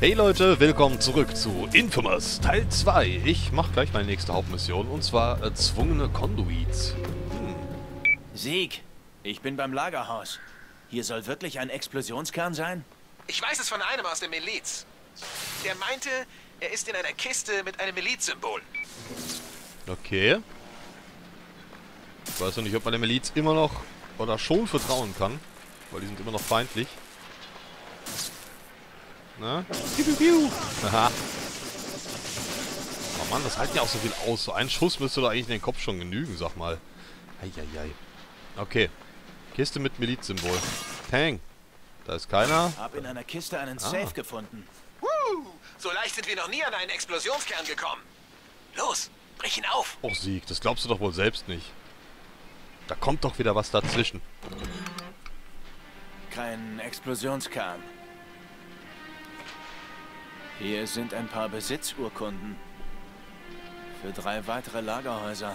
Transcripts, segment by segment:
Hey Leute, willkommen zurück zu Infamous Teil 2. Ich mache gleich meine nächste Hauptmission und zwar erzwungene Conduits. Sieg, ich bin beim Lagerhaus. Hier soll wirklich ein Explosionskern sein? Ich weiß es von einem aus der Miliz. Der meinte, er ist in einer Kiste mit einem Milizsymbol. Okay. Ich weiß noch nicht, ob man der Miliz immer noch oder schon vertrauen kann, weil die sind immer noch feindlich. Na? Aha. Oh Mann, das halten ja auch so viel aus. So ein Schuss müsste doch eigentlich in den Kopf schon genügen, sag mal. Eieiei. Okay. Kiste mit Milizsymbol. Peng. Da ist keiner. Hab in einer Kiste einen Safe gefunden. So leicht sind wir noch nie an einen Explosionskern gekommen. Los, brich ihn auf. Oh Sieg, das glaubst du doch wohl selbst nicht. Da kommt doch wieder was dazwischen. Kein Explosionskern. Hier sind ein paar Besitzurkunden. Für 3 weitere Lagerhäuser.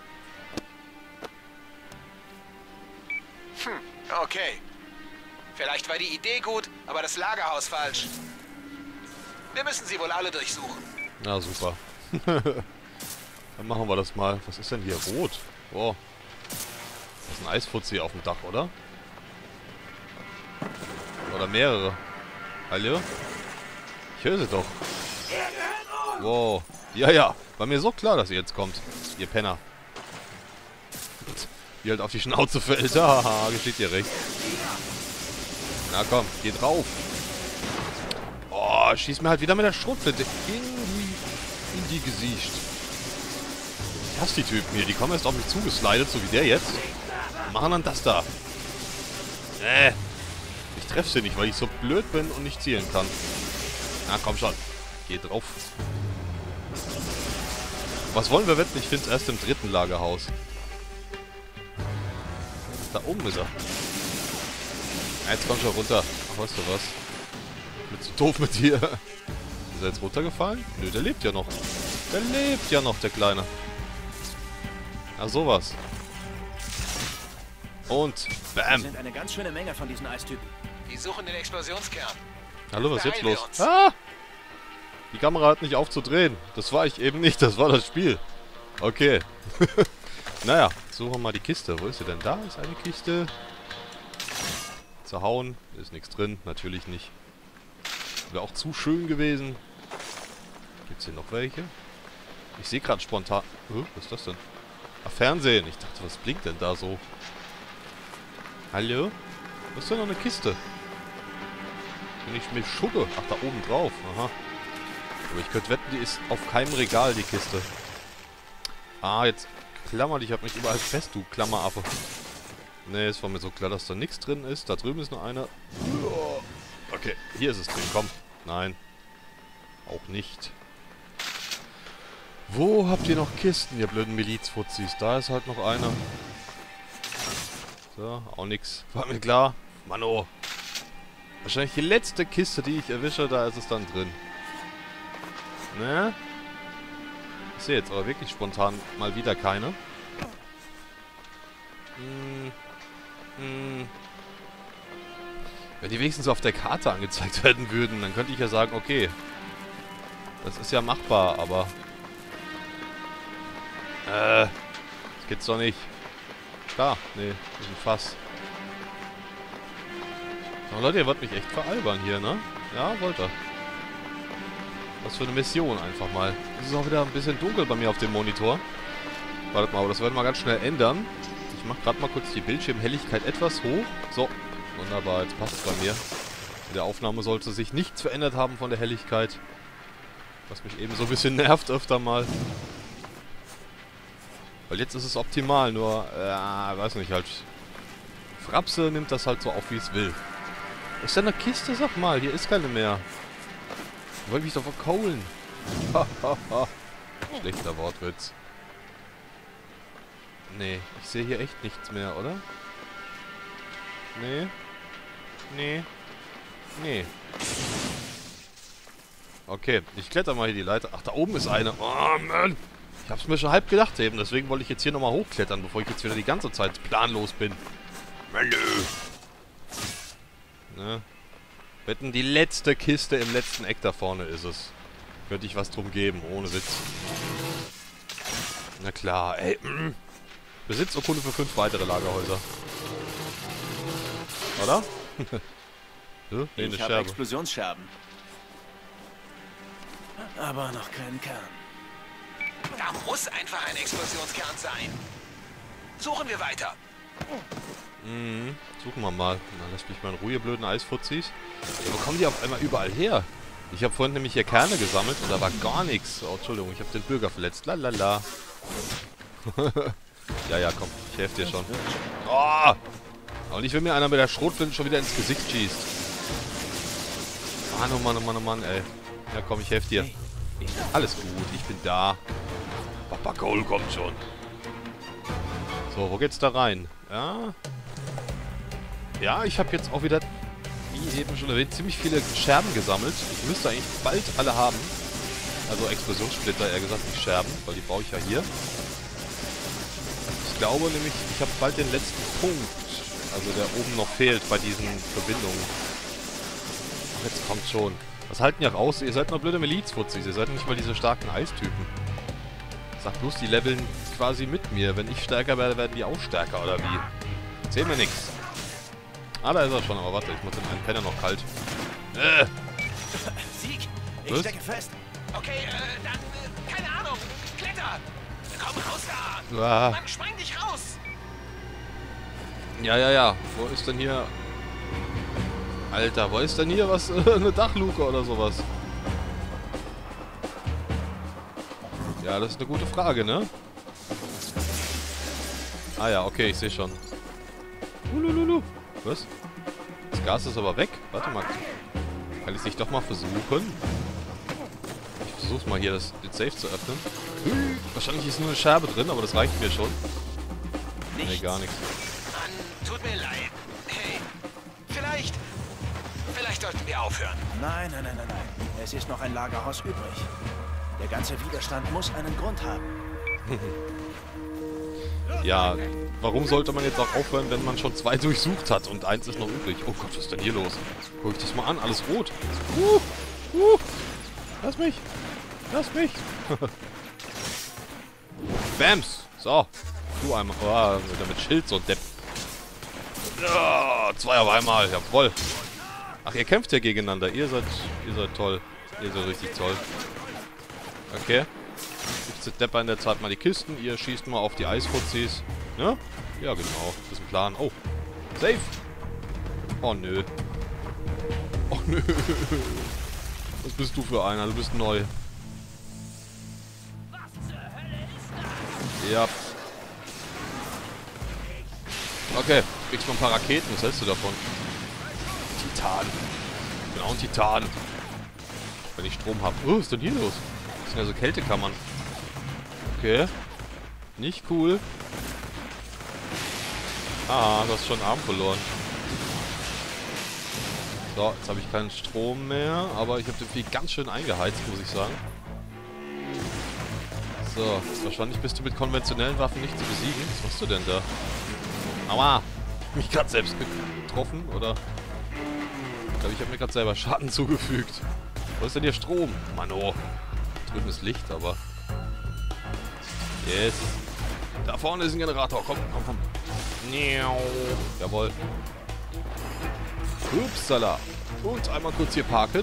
Okay. Vielleicht war die Idee gut, aber das Lagerhaus falsch. Wir müssen sie wohl alle durchsuchen. Na super. Dann machen wir das mal. Was ist denn hier? Rot. Oh. Das ist ein Eisfuzzi auf dem Dach, oder? Oder mehrere. Hallo? Ich höre sie doch. Wow. Ja, ja. War mir so klar, dass ihr jetzt kommt. Ihr Penner. Wie halt auf die Schnauze fällt. Haha, geschieht dir recht. Na komm, geh drauf. Oh, schieß mir halt wieder mit der Schrotflinte in die Gesicht. Ich hasse die Typen hier. Die kommen erst auf mich zugeslidet, so wie der jetzt. Und machen dann das da. Ich treffe sie nicht, weil ich so blöd bin und nicht zielen kann. Na komm schon. Geh drauf. Was wollen wir wetten? Ich finde es erst im 3. Lagerhaus. Da oben ist er. Ja, jetzt komm schon runter. Ach, weißt du was? Bin zu doof mit dir. Ist er jetzt runtergefallen? Nö, der lebt ja noch. Der lebt ja noch, der Kleine. Na sowas. Und Es bam. sind eine ganz schöne Menge von diesen Eistypen. Die suchen den Explosionskern. Hallo, was ist jetzt Beeilen los? wir uns. Ah! Die Kamera hat nicht aufzudrehen. Das war ich eben nicht, das war das Spiel. Okay. Naja, suchen wir mal die Kiste. Wo ist sie denn? Da ist eine Kiste. Zerhauen. Ist nichts drin. Natürlich nicht. Wäre auch zu schön gewesen. Gibt es hier noch welche? Ich sehe gerade spontan... was ist das denn? Ach, Fernsehen. Ich dachte, was blinkt denn da so? Hallo? Was ist denn noch eine Kiste? Bin ich mit Schugge? Ach, da oben drauf. Aha. Aber ich könnte wetten, die ist auf keinem Regal, die Kiste. Ah, jetzt klammer dich. Ich hab mich überall fest, du Klammeraffe. Ne, es war mir so klar, dass da nichts drin ist. Da drüben ist nur eine. Okay, hier ist es drin. Komm. Nein. Auch nicht. Wo habt ihr noch Kisten, ihr blöden Milizfuzis? Da ist halt noch eine. So, auch nix. War mir klar. Mano. Wahrscheinlich die letzte Kiste, die ich erwische, da ist es dann drin. Ne? Ich sehe jetzt aber wirklich spontan mal wieder keine. Wenn die wenigstens auf der Karte angezeigt werden würden, dann könnte ich ja sagen, okay. Das ist ja machbar, aber... das geht's doch nicht. Klar, nee, das ist ein Fass. Aber Leute, ihr wollt mich echt veralbern hier, ne? Ja, wollt ihr. Was für eine Mission einfach mal. Es ist auch wieder ein bisschen dunkel bei mir auf dem Monitor. Wartet mal, aber das werden wir ganz schnell ändern. Ich mache gerade mal kurz die Bildschirmhelligkeit etwas hoch. So, wunderbar, jetzt passt es bei mir. In der Aufnahme sollte sich nichts verändert haben von der Helligkeit. Was mich eben so ein bisschen nervt öfter mal. Weil jetzt ist es optimal, nur, weiß nicht, halt... Frapse nimmt das halt so auf, wie es will. Ist da eine Kiste? Sag mal, hier ist keine mehr. Ich wollte mich doch verkaulen. Schlechter Wortwitz. Nee, ich sehe hier echt nichts mehr, oder? Nee. Nee. Nee. Okay, ich kletter mal hier die Leiter. Ach, da oben ist eine. Oh, Mann. Ich hab's mir schon halb gedacht eben. Deswegen wollte ich jetzt hier nochmal hochklettern, bevor ich jetzt wieder die ganze Zeit planlos bin. Menü. Ne? Wetten, die letzte Kiste im letzten Eck da vorne ist es. Könnte ich was drum geben, ohne Witz. Na klar, ey. Besitzurkunde für 5 weitere Lagerhäuser. Oder? Nee, eine Ich habe Scherbe. Explosionsscherben. Aber noch keinen Kern. Da muss einfach ein Explosionskern sein. Suchen wir weiter. Suchen wir mal. Na, lass mich mal in Ruhe, ihr blöden Eisfuzis. Ja, wo kommen die auf einmal überall her? Ich habe vorhin nämlich hier Kerne gesammelt und da war gar nichts. Oh, Entschuldigung, ich habe den Bürger verletzt. Lalala. Ja, komm. Ich helfe dir schon. Oh! Und ich will mir einer mit der Schrotflinte schon wieder ins Gesicht schießt. Mann, oh Mann, oh Mann, oh Mann, ey. Ja, komm, ich helfe dir. Alles gut, ich bin da. Papa Cole kommt schon. So, wo geht's da rein? Ja. Ja, ich habe jetzt auch wieder, wie eben schon erwähnt, ziemlich viele Scherben gesammelt. Ich müsste eigentlich bald alle haben. Also Explosionssplitter, eher gesagt, nicht Scherben, weil die brauche ich ja hier. Ich glaube nämlich, ich habe bald den letzten Punkt, also der oben noch fehlt bei diesen Verbindungen. Ach, jetzt kommt schon. Was halten ja raus? Ihr seid nur blöde Milizfuzis, ihr seid nicht mal diese starken Eistypen. Sag bloß, die leveln quasi mit mir. Wenn ich stärker werde, werden die auch stärker, oder wie? Erzähl mir nichts. Ah, da ist er schon, aber warte, ich muss den einen Penner noch kalt. Sieg, ich Was? stecke fest. Okay, dann, keine Ahnung. Kletter. Komm raus da. Ah. Mann, spreng dich raus. Ja. Wo ist denn hier... Alter, wo ist denn hier was? Eine Dachluke oder sowas? Ja, das ist eine gute Frage, ne? Ah ja, okay, ich sehe schon. Was? Das Gas ist aber weg. Warte mal. Kann ich es nicht doch mal versuchen? Ich versuch's mal hier, den Safe zu öffnen. Wahrscheinlich ist nur eine Scherbe drin, aber das reicht mir schon. Nee, gar nichts. Mann, tut mir leid. Hey, vielleicht sollten wir aufhören. Nein. Es ist noch ein Lagerhaus übrig. Der ganze Widerstand muss einen Grund haben. Ja, warum sollte man jetzt auch aufhören, wenn man schon 2 durchsucht hat und 1 ist noch übrig? Oh Gott, was ist denn hier los? Guck ich das mal an, alles rot. Lass mich. Bams. So. Du einmal. Oh, wieder mit Schild, so ein Depp. Ja, 2 auf einmal. Jawohl. Ach, ihr kämpft ja gegeneinander. Ihr seid toll. Ihr seid richtig toll. Okay. Ich zerdepper in der Zeit mal die Kisten. Ihr schießt mal auf die Eisfuzis. Ne? Ja, genau. Das ist ein Plan. Oh. Safe. Oh, nö. Oh, nö. Was bist du für einer? Du bist neu. Ja. Okay. Kriegst mal ein paar Raketen. Was hältst du davon? Titan. Ich bin auch ein Titan. Wenn ich Strom habe. Oh, was ist denn hier los? Das sind ja so Kältekammern. Okay. Nicht cool. Ah, du hast schon einen Arm verloren. So, jetzt habe ich keinen Strom mehr, aber ich habe den Vieh ganz schön eingeheizt, muss ich sagen. So, wahrscheinlich bist du mit konventionellen Waffen nicht zu besiegen. Was machst du denn da? Aua! Mich gerade selbst getroffen, oder? Ich glaube, ich habe mir gerade selber Schaden zugefügt. Wo ist denn hier Strom? Mann, oh. Drüben ist Licht, aber... Yes. Da vorne ist ein Generator. Komm. Jawohl. Upsala. Und einmal kurz hier parken.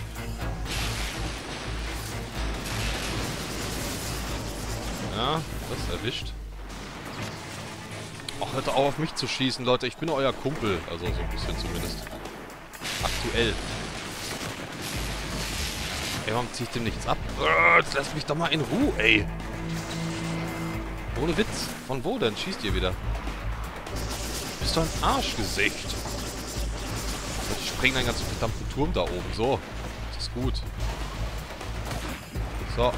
Ja, das erwischt. Ach, hört auf mich zu schießen, Leute. Ich bin euer Kumpel. Also so ein bisschen zumindest. Aktuell. Ey, warum ziehe ich dem nichts ab? Jetzt lass mich doch mal in Ruhe, ey. Ohne Witz. Von wo denn? Schießt ihr wieder? Bist du ein Arschgesicht? Ich spreng den ganzen verdammten Turm da oben. So. Das ist gut. So.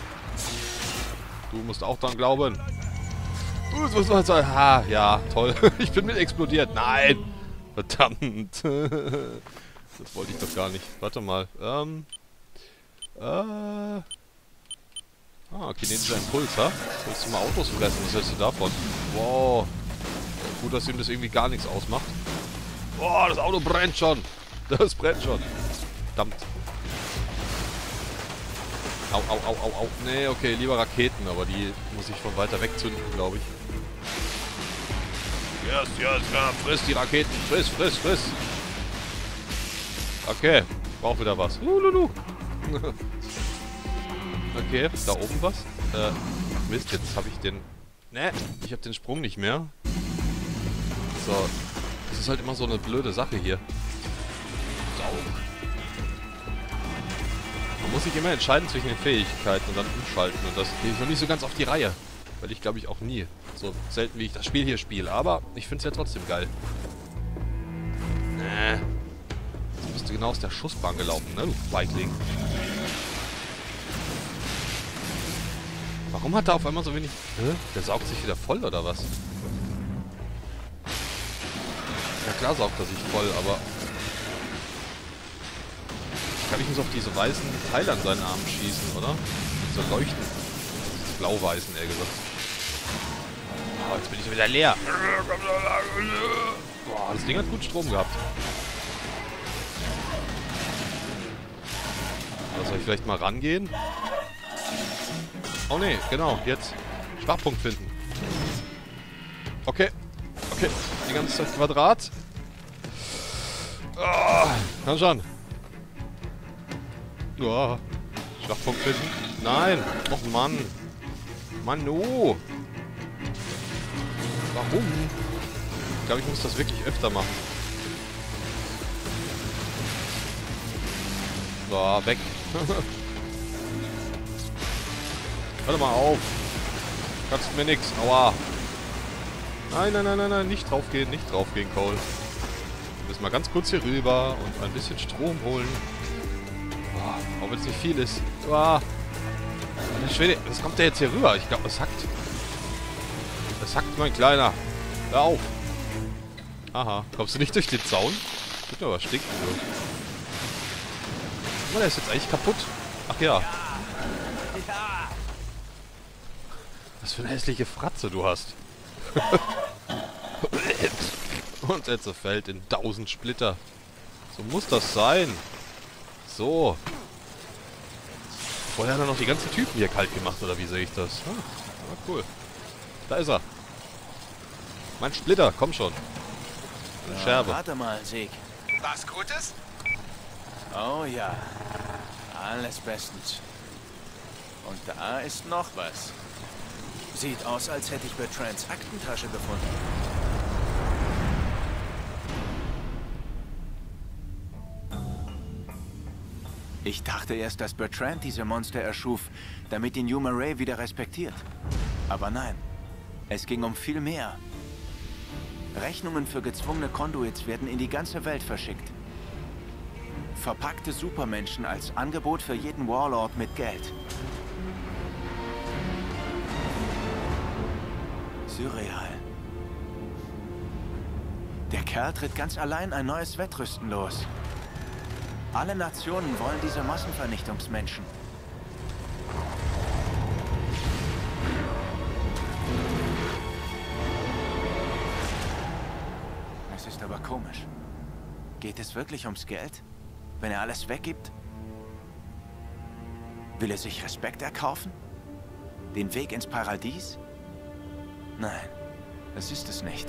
Du musst auch dran glauben. Ha, ja, toll. Ich bin mit explodiert. Nein. Verdammt. Das wollte ich doch gar nicht. Warte mal. Kinetischer Impuls, ha? Willst du mal Autos fressen? Was hältst du davon? Wow. Gut, dass ihm das irgendwie gar nichts ausmacht. Boah, das Auto brennt schon. Das brennt schon. Verdammt. Au, au, au, au, au. Nee, okay, lieber Raketen, aber die muss ich von weiter weg zünden, glaube ich. Yes, yes, ja, friss die Raketen. Friss, friss, friss. Okay, brauch wieder was. Lulu. Okay, da oben was. Mist, jetzt habe ich den... Ne, ich habe den Sprung nicht mehr. So. Das ist halt immer so eine blöde Sache hier. Saug. Man muss sich immer entscheiden zwischen den Fähigkeiten und dann umschalten. Und das kriege ich noch nicht so ganz auf die Reihe. Weil ich glaube ich auch nie. So selten wie ich das Spiel hier spiele. Aber ich finde es ja trotzdem geil. Nee. Jetzt bist du genau aus der Schussbahn gelaufen, ne, du Feigling. Warum hat er auf einmal so wenig... Hä? Der saugt sich wieder voll, oder was? Ja klar saugt er sich voll, aber... Ich glaube, ich muss auf diese weißen Teile an seinen Armen schießen, oder? So leuchten. Blau-weißen, eher gesagt. Oh, jetzt bin ich wieder leer. Boah, das Ding hat gut Strom gehabt. Also soll ich vielleicht mal rangehen? Oh ne, genau, jetzt. Schwachpunkt finden. Okay. Okay, die ganze Zeit Quadrat. Oh, komm schon. Oh, Schwachpunkt finden. Nein. Och Mann. Mann, no. Warum? Ich glaube, ich muss das wirklich öfter machen. So, weg. Warte mal auf. Kannst mir nix. Aua. Nein, nein, nein, nein, nein. Nicht draufgehen, nicht draufgehen, Cole. Wir müssen mal ganz kurz hier rüber und ein bisschen Strom holen. Oh, auch wenn es nicht viel ist. Oh. Schwede, was kommt der jetzt hier rüber? Ich glaube, es hackt. Es hackt, mein Kleiner. Hör auf. Aha. Kommst du nicht durch den Zaun? Tut mir aber stinken, so. Oh, der ist jetzt eigentlich kaputt. Ach ja. Was für eine hässliche Fratze du hast. Und jetzt zerfällt in 1000 Splitter. So muss das sein. So. Vorher hat er noch die ganzen Typen hier kalt gemacht, oder wie sehe ich das? Ah, cool. Da ist er. Mein Splitter, komm schon. Eine Scherbe. Warte mal, Sieg. Was Gutes? Oh ja. Alles bestens. Und da ist noch was. Sieht aus, als hätte ich Bertrands Aktentasche gefunden. Ich dachte erst, dass Bertrand diese Monster erschuf, damit ihn Yuma Ray wieder respektiert. Aber nein, es ging um viel mehr. Rechnungen für gezwungene Conduits werden in die ganze Welt verschickt. Verpackte Supermenschen als Angebot für jeden Warlord mit Geld. Surreal. Der Kerl tritt ganz allein ein neues Wettrüsten los. Alle Nationen wollen diese Massenvernichtungsmenschen. Es ist aber komisch. Geht es wirklich ums Geld? Wenn er alles weggibt? Will er sich Respekt erkaufen? Den Weg ins Paradies? Nein, das ist es nicht.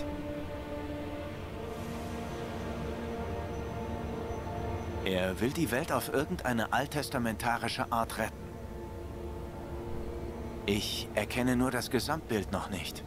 Er will die Welt auf irgendeine alttestamentarische Art retten. Ich erkenne nur das Gesamtbild noch nicht.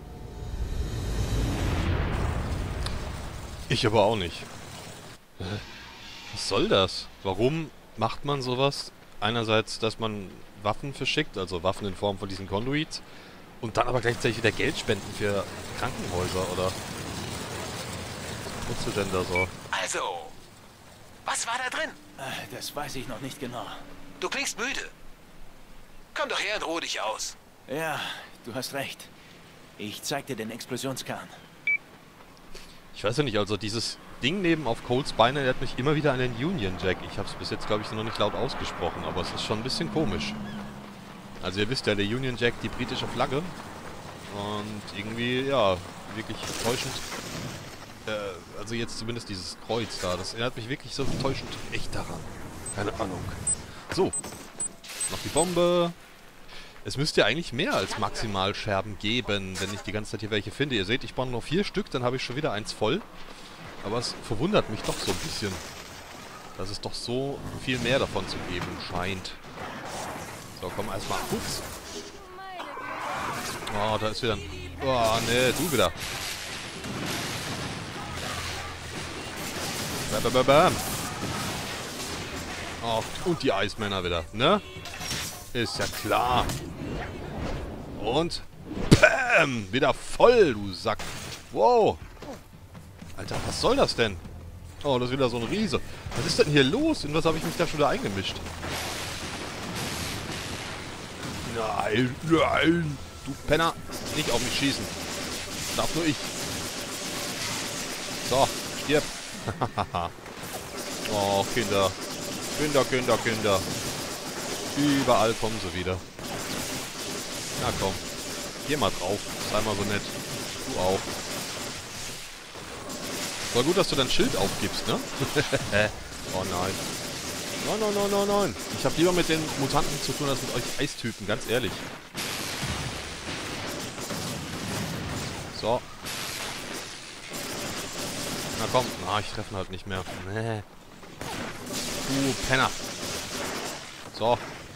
Ich aber auch nicht. Was soll das? Warum macht man sowas? Einerseits, dass man Waffen verschickt, also Waffen in Form von diesen Conduits, und dann aber gleichzeitig wieder Geld spenden für Krankenhäuser, oder? Was nutzt du denn da so? Also, was war da drin? Das weiß ich noch nicht genau. Du klingst müde. Komm doch her und ruh dich aus. Ja, du hast recht. Ich zeig dir den Explosionskern. Ich weiß ja nicht, also dieses Ding neben auf Coles Beine erinnert mich immer wieder an den Union Jack. Ich habe es bis jetzt, glaube ich, noch nicht laut ausgesprochen, aber es ist schon ein bisschen komisch. Also ihr wisst ja, der Union Jack, die britische Flagge. Und irgendwie, ja, wirklich enttäuschend Also jetzt zumindest dieses Kreuz da. Das erinnert mich wirklich so täuschend echt daran. Keine Ahnung. So. Noch die Bombe. Es müsste ja eigentlich mehr als Maximalscherben geben, wenn ich die ganze Zeit hier welche finde. Ihr seht, ich baue nur 4 Stück, dann habe ich schon wieder eins voll. Aber es verwundert mich doch so ein bisschen, dass es doch so viel mehr davon zu geben scheint. So, komm erstmal. Ups. Oh, da ist wieder ein... Oh, ne, du wieder. Bam, bam, bam, bam. Oh, und die Eismänner wieder, ne? Ist ja klar. Und... Bam! Wieder voll, du Sack. Wow. Alter, was soll das denn? Oh, das ist wieder so ein Riese. Was ist denn hier los? In was habe ich mich da schon wieder eingemischt? Nein, nein. Du Penner. Nicht auf mich schießen. Darf nur ich. So, stirb. Oh, Kinder. Kinder, Kinder, Kinder. Überall kommen sie wieder. Na komm. Geh mal drauf. Sei mal so nett. Du auch. War gut, dass du dein Schild aufgibst, ne? Oh nein. Nein, nein, nein, nein, nein. Ich habe lieber mit den Mutanten zu tun, als mit euch Eistypen, ganz ehrlich. So. Na komm. Na, ich treffe ihn halt nicht mehr. Nee. Du Penner. So.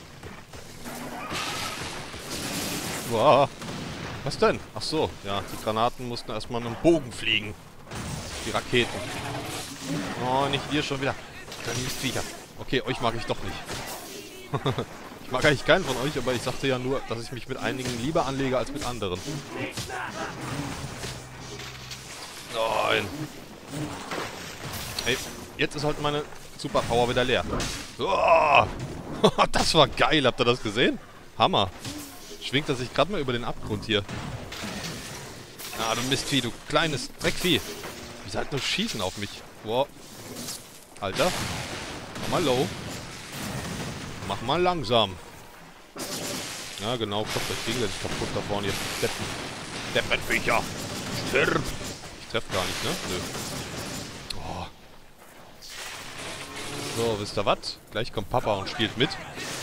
Wow. Was denn? Ach so. Ja, die Granaten mussten erstmal einen Bogen fliegen. Die Raketen. Oh, nicht ihr schon wieder. Kleine Mistviecher. Okay, euch mag ich doch nicht. Ich mag eigentlich keinen von euch, aber ich sagte ja nur, dass ich mich mit einigen lieber anlege als mit anderen. Nein. Hey, jetzt ist halt meine Superpower wieder leer. Oh, das war geil, habt ihr das gesehen? Hammer. Schwingt er sich gerade mal über den Abgrund hier. Ah, du Mistvieh, du kleines Dreckvieh. Wie seid nur schießen auf mich? Wow. Alter. Mach mal low. Mach mal langsam. Ja, genau. Klopft euch gegenseitig kaputt da vorne. Ihr Deppen. Deppenviecher. Stirb. Ich treff gar nicht, ne? Nö. Oh. So, wisst ihr was? Gleich kommt Papa und spielt mit.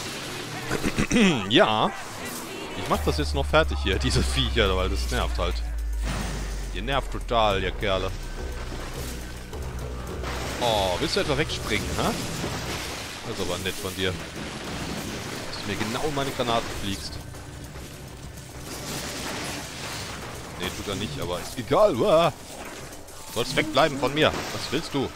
Ja. Ich mach das jetzt noch fertig hier, diese Viecher, weil das nervt halt. Ihr nervt total, ihr Kerle. Oh, willst du etwa wegspringen, hä? Das ist aber nett von dir. Dass du mir genau in meine Granaten fliegst. Nee, tut er nicht, aber ist egal. Uah. Du sollst wegbleiben von mir. Was willst du?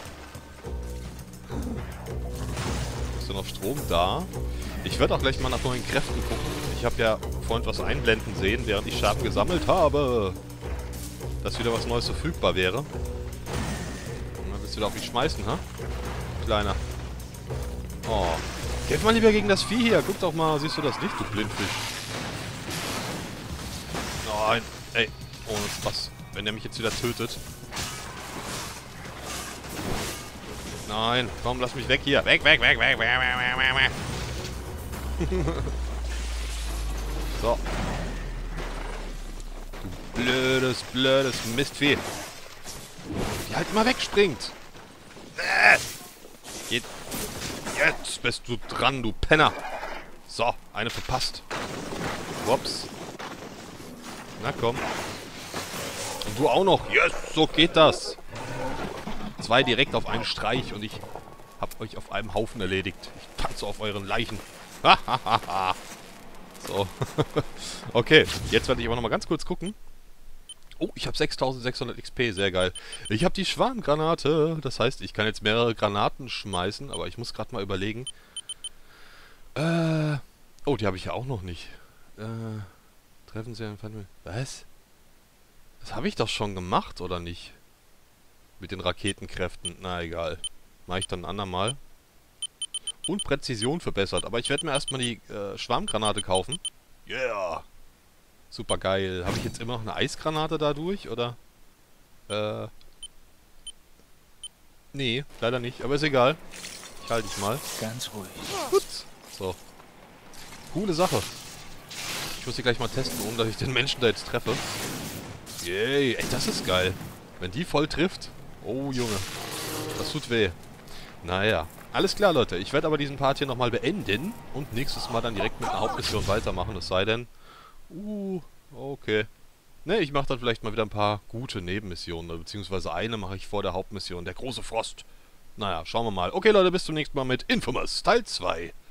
Ist da noch Strom da? Ich werde auch gleich mal nach neuen Kräften gucken. Ich habe ja vorhin was einblenden sehen, während ich Schaden gesammelt habe. Dass wieder was Neues verfügbar wäre. Und dann willst du wieder auf mich schmeißen, ha? Kleiner. Oh. Kämpf mal lieber gegen das Vieh hier. Guck doch mal, siehst du das nicht, du Blindfisch? Nein. Ey, ohne Spaß. Wenn der mich jetzt wieder tötet. Nein, komm, lass mich weg hier. Weg, weg, weg, weg, weg, weg, weg, weg, weg. So. Du blödes Mistvieh. Die halt immer wegspringt. Geht. Jetzt bist du dran, du Penner. So, eine verpasst. Ups. Na komm. Und du auch noch. Yes, so geht das. 2 direkt auf einen Streich und ich hab euch auf einem Haufen erledigt. Ich tanze auf euren Leichen. So. Okay, jetzt werde ich aber nochmal ganz kurz gucken. Oh, ich habe 6600 XP, sehr geil. Ich habe die Schwarmgranate, das heißt, ich kann jetzt mehrere Granaten schmeißen, aber ich muss gerade mal überlegen. Oh, die habe ich ja auch noch nicht. Treffen Sie einen Feind. Was? Das habe ich doch schon gemacht, oder nicht? Mit den Raketenkräften. Na, egal. Mache ich dann ein andermal. Und Präzision verbessert. Aber ich werde mir erstmal die Schwarmgranate kaufen. Yeah! Super geil. Habe ich jetzt immer noch eine Eisgranate dadurch, oder? Nee, leider nicht. Aber ist egal. Ich halte dich mal. Ganz ruhig. Gut. So. Coole Sache. Ich muss sie gleich mal testen, ohne dass ich den Menschen da jetzt treffe. Yay. Ey, das ist geil. Wenn die voll trifft... Oh, Junge. Das tut weh. Naja. Alles klar, Leute. Ich werde aber diesen Part hier nochmal beenden. Und nächstes Mal dann direkt mit einer Hauptmission weitermachen. Es sei denn... okay. Ne, ich mache dann vielleicht mal wieder ein paar gute Nebenmissionen. Beziehungsweise eine mache ich vor der Hauptmission. Der große Frost. Naja, schauen wir mal. Okay, Leute, bis zum nächsten Mal mit Infamous Teil 2.